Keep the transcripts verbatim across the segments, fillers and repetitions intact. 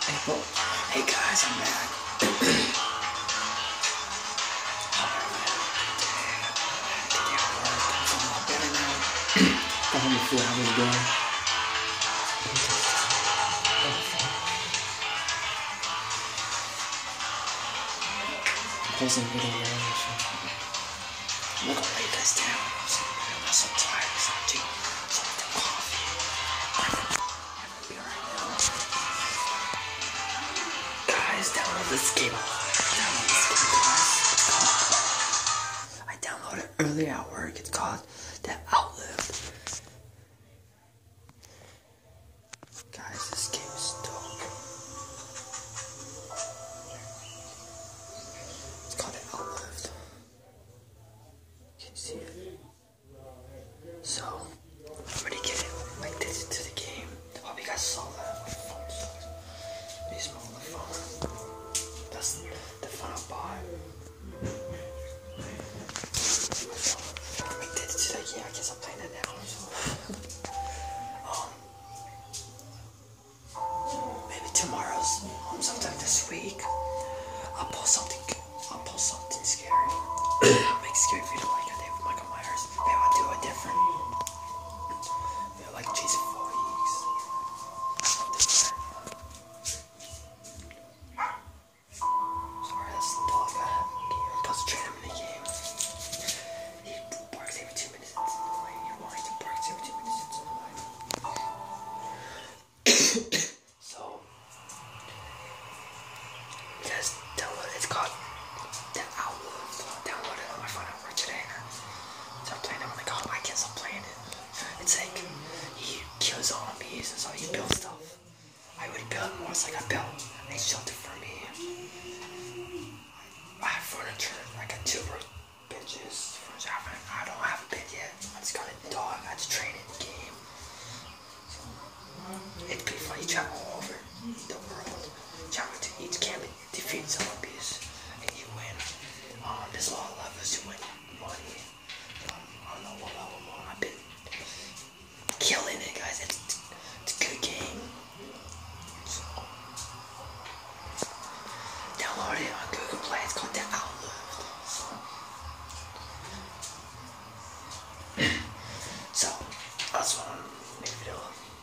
Well, hey guys, I'm back. How do you feel? How was it going? Closing the video now, so I'm not gonna lay you guys down. I'm so, I'm so tired. So I'm doing some coffee. I'm gonna be right now. Guys, download this game. Download this game, guys. I downloaded it earlier at work. It's called The Outlived. Guys, this game is dope. It's called The Outlived. You can see it. So, I'm gonna get it like this into the game. I hope you guys saw that. My phone sucks. I use my other phone. That's the phone I bought. I did it today. Yeah, I guess I'm playing it now. So. um, maybe tomorrow's, um, sometime this week, I'll post something. I'll post something scary. Make a scary video like I did with Michael Myers. Maybe I'll do it different. Maybe like Jason Voorhees. Sorry, that's the dog I have. I'm concentrating him in the game. He barks every two minutes. It's annoying. He whines and barks every two minutes. It's annoying. So, you guys download it. It's called The Outlived. So I downloaded it on my phone at work today. So I'm playing it. I'm like, oh, I can't stop playing it. It's like, he kills zombies and so he builds stuff. I would build more. It's like I built a shelter for me. I have furniture. I got two room benches. Furniture. I don't have a bed yet. I just got a dog. I just train in the game. So, it's pretty fun. You travel all over the world. Travel to each camp and defeat zombies. And you win. Um, there's a lot of levels. You win money. Um, I don't know what level I'm on. I've been killing it, guys. It's, it's a good game. So, download it on Google Play. It's called The Outlived. So, so that's what I'm making a video.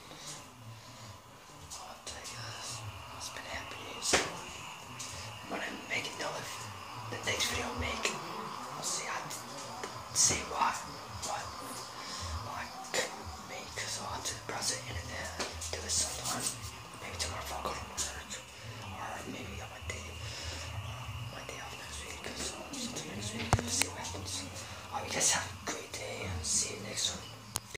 I'll tell you guys what's been happening. So, I'm gonna make another. The next video I'll make. I'll see. I see what what what I couldn't make. So I'll have to browse the internet. Do it sometime. Maybe tomorrow if I go to work, or maybe on my day, my day off next week. So sometime next week. See what happens. Oh, you guys have.